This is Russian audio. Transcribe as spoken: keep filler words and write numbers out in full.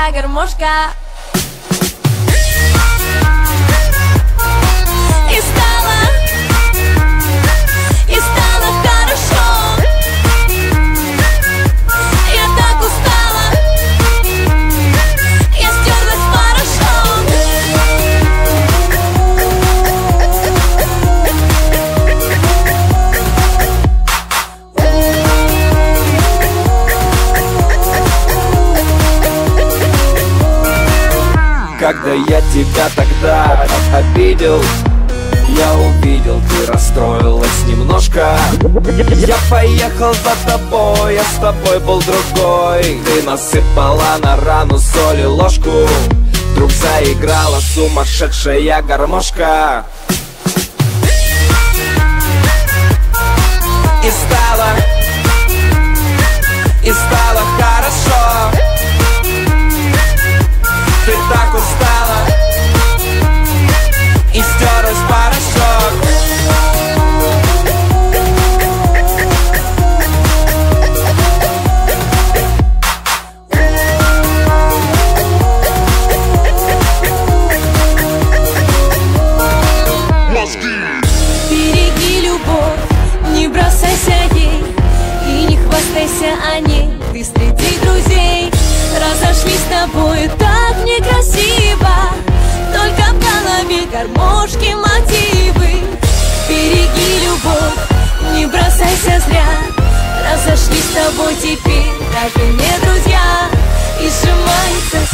я гармошка. И стало, и стало хорошо. Я так устала, я стерлась в порошок. Когда я тебя тогда обидел, я увидел, ты расстроилась немножко. Я поехал за тобой, я с тобой был другой. Ты насыпала на рану соли ложку. Вдруг заиграла сумасшедшая гармошка. И стало, и стало хорошо. Ты так устала и стерлась в порошок. Береги любовь, не бросайся ей и не хвастайся о ней. Ты среди друзей разошлись с тобой так некрасиво. Только в голове гармошки мотивы. Береги любовь, не бросайся зря. Разошлись с тобой теперь даже не друзья. И сжимается